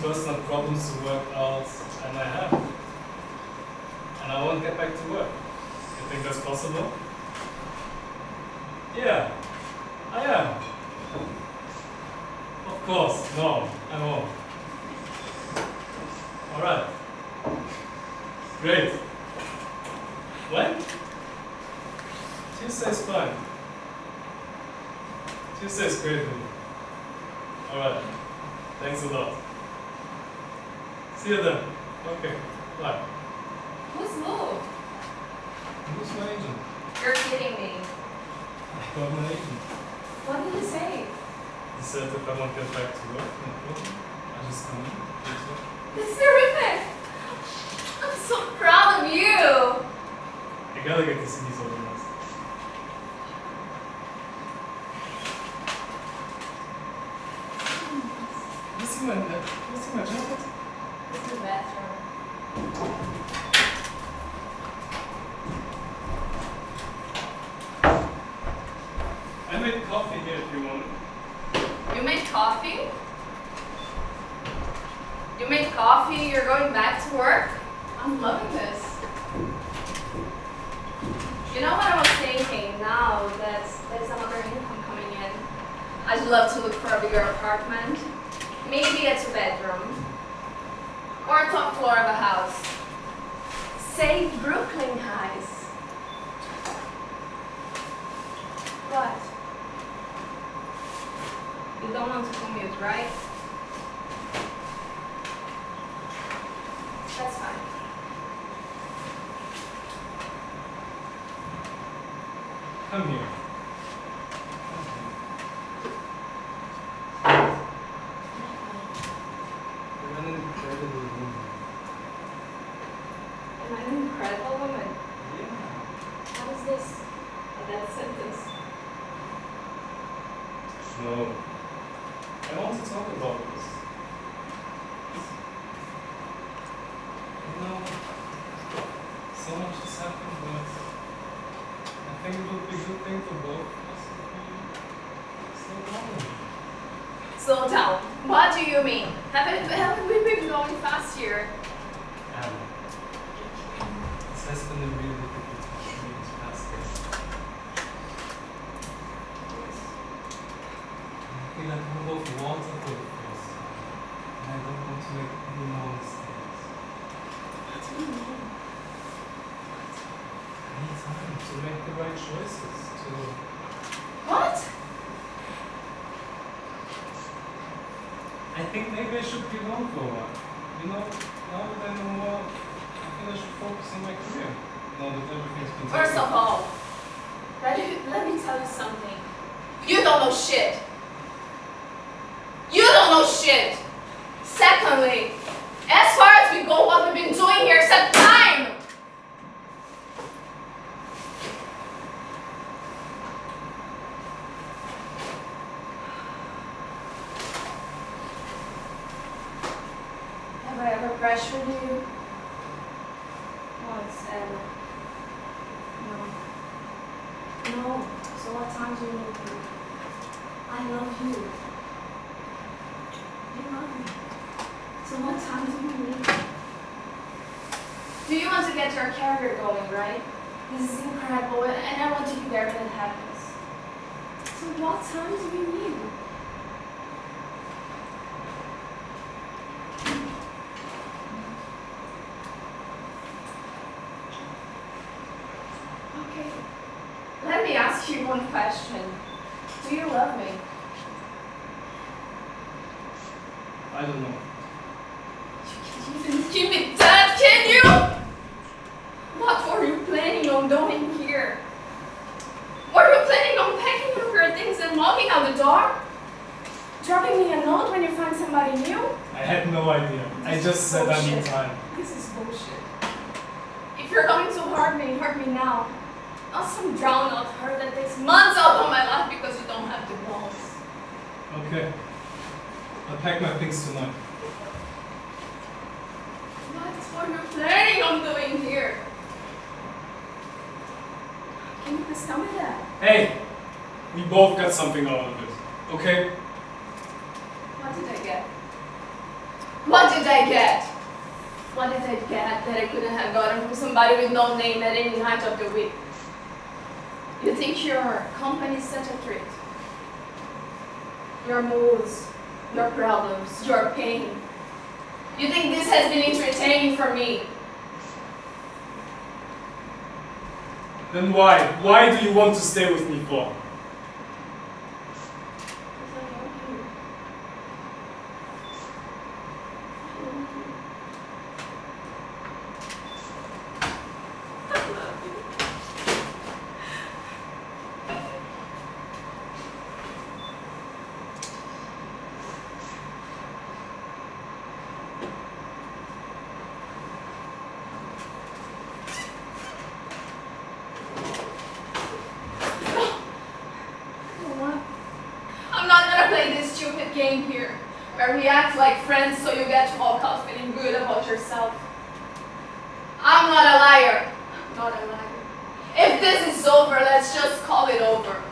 personal problems to work out, and I have. And I won't get back to work. You think that's possible? Yeah, I am. Of course, no, I won't. Alright. Great. When? Tuesday's fine. Tuesday's great with me. Alright. Thanks a lot. See you then. Okay. Bye. Who's Lou? Who's my agent? You're kidding me. I got my agent. What did he say? He said if I won't get back to work, no problem. I just come in. That's it. That's terrific! I'm so proud of you! I gotta get the CDs organized. You see my jacket? This is the bathroom. I made coffee here if you want it. You made coffee? You made coffee, you're going back to work? I'm loving this. You know what I was thinking now that there's another income coming in? I'd love to look for a bigger apartment. Maybe a two-bedroom. Or a top floor of a house. Say Brooklyn Heights. What? You don't want to commute, right? That's fine. Come here. You're an incredible woman. Am I an incredible woman? Yeah. How is this? A death sentence? No. I want to talk about this. You know, so much has happened, but I think it would be a good thing for both of us if we slow down. Slow down. What do you mean? Haven't we been going fast here? This has been a really difficult experience past year. I feel like I'm above water for the first time, and I don't want to make any more mistakes. What do you mean? I need time to make the right choices, to... What? I think maybe I should be alone for a while. You know, now that I know more, I feel I should focus on my career. Now that everything's been First taken. of all, let me tell you something. You don't know shit. You don't know shit. Secondly, as far as we go, what we've been doing here is at time. Have I ever pressured you? Once ever. No. No. So what time do you need me? I love you. You love me. So what time do you need me? Do you want to get your career going, right? This is incredible, and I want to be there when it happens. So what time do you need? Okay. Let me ask you one question. Do you love me? I don't know. You can't even give me that, can you? What were you planning on doing here? Were you planning on packing up your things and walking out the door? Dropping me a note when you find somebody new? I had no idea. I just said I need Bullshit. time. This is bullshit. If you're going to hurt me now. Not some drown out hurt that takes months out of my life because you don't have the balls. Okay. I'll pack my things tonight. What were you planning on doing here? Can you please tell me that? Hey! We both got something out of it. Okay? What did I get? What did I get? What did I get that I couldn't have gotten from somebody with no name at any night of the week? You think your company is such a treat? Your moods, your problems, your pain. You think this has been entertaining for me? Then why? Why do you want to stay with me for? Game here, where we act like friends so you get to walk out feeling good about yourself. I'm not a liar. I'm not a liar. If this is over, let's just call it over.